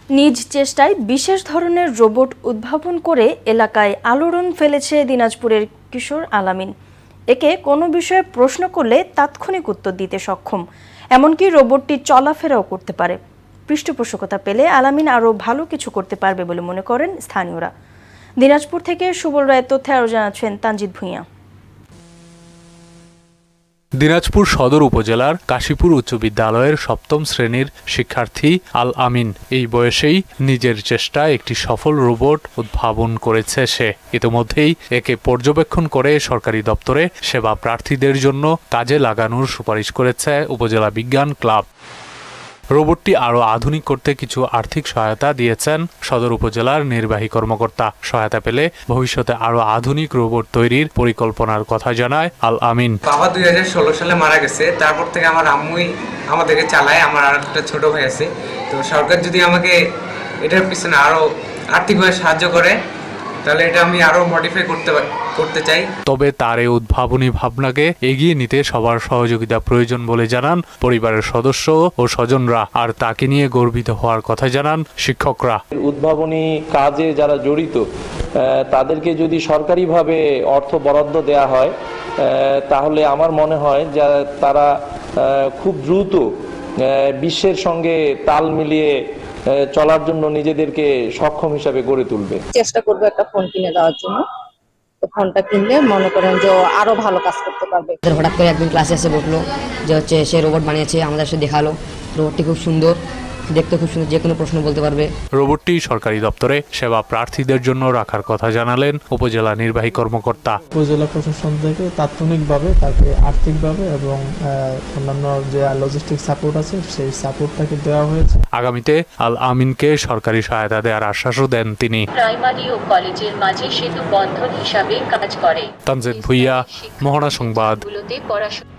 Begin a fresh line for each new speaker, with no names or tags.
নিজ চেষ্টায় বিশেষ ধরনের রোবট উদ্ভাবন করে এলাকায় আলোড়ন ফেলেছে দিনাজপুরের কিশোর আলামিন। একে কোনো বিষয়ে প্রশ্ন করলে তাৎক্ষণিক উত্তর দিতে সক্ষম, এমনকি রোবটটি চলাফেরাও করতে পারে। পৃষ্ঠপোষকতা পেলে আলামিন আরও ভালো কিছু করতে পারবে বলে মনে করেন স্থানীয়রা। দিনাজপুর থেকে সুবল রায়ের তথ্যে আরও জানাচ্ছেন তানজিদ ভূঁইয়া।
দিনাজপুর সদর উপজেলার কাশীপুর উচ্চ বিদ্যালয়ের সপ্তম শ্রেণীর শিক্ষার্থী আল আমিন এই বয়সেই নিজের চেষ্টায় একটি সফল রোবট উদ্ভাবন করেছে সে। ইতিমধ্যেই একে পর্যবেক্ষণ করে সরকারি দপ্তরে সেবা প্রার্থীদের জন্য কাজে লাগানোর সুপারিশ করেছে উপজেলা বিজ্ঞান ক্লাব। রোবটটি আরও আধুনিক করতে কিছু আর্থিক সহায়তা দিয়েছেন সদর উপজেলার নির্বাহী কর্মকর্তা। সহায়তা পেলে ভবিষ্যতে আরও আধুনিক রোবট তৈরির পরিকল্পনার কথা জানায় আল আমিন।
বাবা 2016 সালে মারা গেছে, তারপর থেকে আমার আম্মুই আমাদেরকে চালায়। আমার আর একটা ছোট ভাই আছে, তো সরকার যদি আমাকে এটার পিছনে আরও আর্থিকভাবে সাহায্য করে তাহলে এটা আমি আরো মডিফাই করতে চাই।
তবে তার এই উদ্ভাবনী ভাবনাকে এগিয়ে নিতে সবার সহযোগিতা প্রয়োজন বলে জানান পরিবারের সদস্য ও স্বজনরা। আর তাকে নিয়ে গর্বিত হওয়ার কথা জানান শিক্ষকরা।
উদ্ভাবনী কাজে যারা জড়িত তাদেরকে যদি সরকারিভাবে অর্থ বরাদ্দ দেয়া হয় তাহলে আমার মনে হয় যে তারা খুব দ্রুত বিশ্বের সঙ্গে তাল মিলিয়ে চলার জন্য নিজেদেরকে সক্ষম হিসাবে গড়ে তুলবে।
চেষ্টা করবো একটা ফোন কিনে দেওয়ার জন্য। তো ফোনটা কিনলে মনে করেন যে আরো ভালো কাজ করতে পারবে।
হঠাৎ করে একদিন ক্লাসে এসে বসলো যে হচ্ছে সে রোবট বানিয়েছে, আমাদের সাথে দেখালো। রোবটটি খুব সুন্দর, দেখতে খুব সুন্দর, যে কোনো প্রশ্ন বলতে পারবে।
রোবটটি সরকারি দপ্তরে সেবা প্রার্থীদের জন্য রাখার কথা জানালেন উপজেলা নির্বাহী কর্মকর্তা।
উপজেলা প্রশাসন থেকে তাৎক্ষণিকভাবে তাকে আর্থিকভাবে এবং অন্যান্য যে লজিস্টিক সাপোর্ট আছে সেই সাপোর্টটাকে দেওয়া হয়েছে।
আগামীতে আল আমিনকে সরকারি সহায়তা দেওয়ার আশ্বাসও দেন তিনি।
প্রাইমারি ও কলেজের মাঝে সেতু বন্ধন হিসাবে কাজ করে।
তানজিদ ভূঁইয়া, মোহনা সংবাদ।